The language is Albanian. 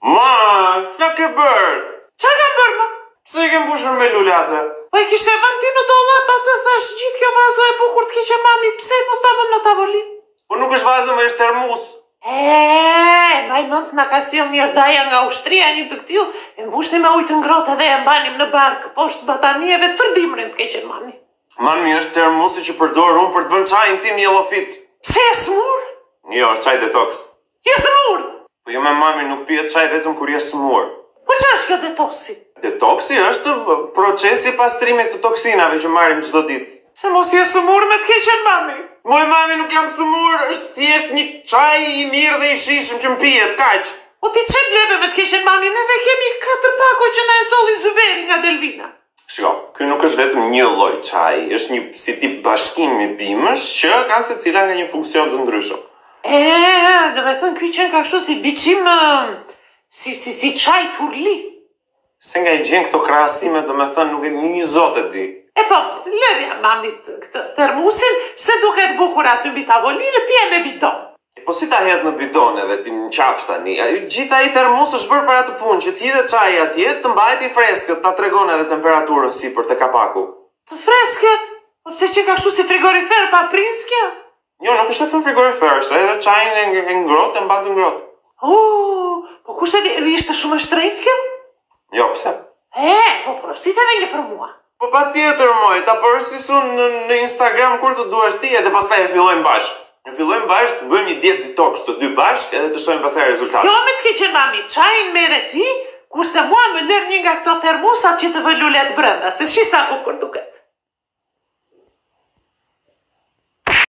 Ma, çka ke bërë? Qa ka bërë, ma? Pse i ke mbushur me lulate? Po i kishe vënd ti në dollap, atë thash gjithë kjo vazo e bukur të kishe mami, pse mos ta vëm në tavolinë? Po nuk është vazë, më është termus. Maj mund na ka sjell një daja nga ushtria një të këtill, e mbushni me ujë të ngrohtë dhe e mbanim në barkë poshtë batanieve të dimrin të keqen mami. Mami, është termusi që përdor unë për të vënë çajin tim jellofit. Pse e smur? Jo, është çaj detox. Je smur? Po jo me mami nuk pihet çaj vetëm kur je smur. Po çfarë është kjo detoksi? Detoksi është procesi pastrimit të toksinave që marrim çdo ditë. Se mos je smur me të keqen mami. Moj mami nuk jam smur, është thjesht një çaj i mirë dhe i shishëm që m'pihet, kaq. O ti çe bleve me të keqen mami, neve kemi 4 pako që na e solli Zyberi nga Delvina. Shiko, ky nuk është vetëm një lloj çaji, është një si tip bashkimi bimësh që kanë secila nga një funksion të ndryshëm. Do me thënë ky qenë ka kështu si biçim si çaj turli. Se nga i gjen këto krahasime, do me thënë nuk e një zot e di. E po, lëdhja mamit këtë termusin, se duket bukur aty mbi tavolinë, pije me bidon. Po si ta hedh në bidon edhe ti në qafsh tani? Gjithë ai termos është bërë për atë punë, që ti dhe çaji atje të mbajt i freskët, ta tregon edhe temperaturën sipër te kapaku. Të freskët? Po pse që ka kështu si frigorifer pa priskja? Jo, nuk është vetëm frigorifer, është edhe çajin e ngrohtë, e mban të ngrohtë. Po kush e di, ishte shumë e shtrenjtë kjo? Jo, pse? Po porosit edhe një për mua. Po patjetër moj, ta përësisun në Instagram kur të duash ti edhe pastaj e fillojmë bashkë. Ne fillojmë bashkë të bëjmë një dietë detox të dy bashkë edhe të shohim pastaj rezultatet. Jo me të keqen mami, çajin merre ti, kurse mua më lër një nga këto termosat që të vë lulet brenda, se shi sa bukur duket.